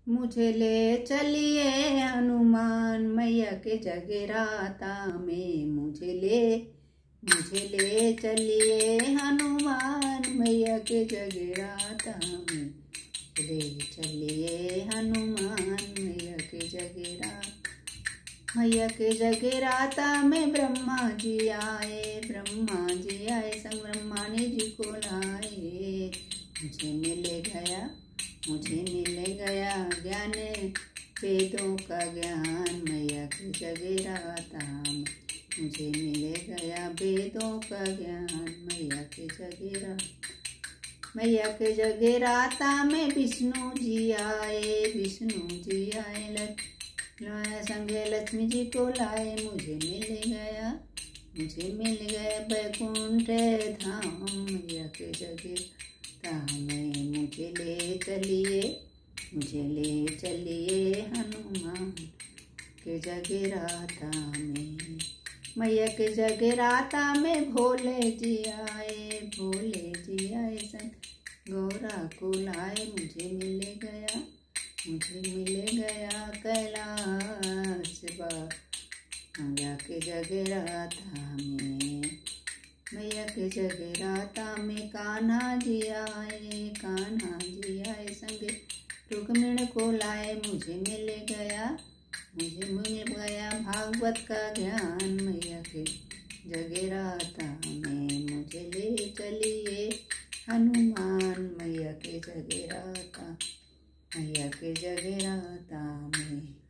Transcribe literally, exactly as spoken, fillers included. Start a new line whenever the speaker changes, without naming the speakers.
मुझे ले चलिए हनुमान मैया के जगराता में। मुझे ले मुझे ले चलिए हनुमान मैया के जगराता में। ले चलिए हनुमान मैया के जगराता। मैया के जगराता में ब्रह्मा जी आए, ब्रह्मा जी आए संग ब्रह्मानी जी को लाए। मुझे मिल गया मुझे मिल गया ज्ञान वेदों का ज्ञान मैया के जगराता में। मुझे मिल गया वेदों का ज्ञान मैया के जगराता। मैया के जगराता में विष्णु जी आए, विष्णु जी आए लाए संगे लक्ष्मी जी को लाए। मुझे मिल गया मुझे मिल गया बैकुंठ धाम मैया के जगराता में। मुझे ले चलिए मुझे ले चलिए हनुमान के जगराता में। मैया के जगराता में भोले जी आए, भोले जी आए संग गौरा को लाए। मुझे मिल गया मुझे मिल गया कैलाश मैया के जगराता में। मैया के जगराता में कान्हा जी आए, कान्हा जी आए संग रुक्मिणी को लाए। मुझे मिल गया मुझे मिल गया भागवत का ज्ञान मैया के जगराता में। मुझे ले चलिए हनुमान मैया के जगराता मैया के जगराता में।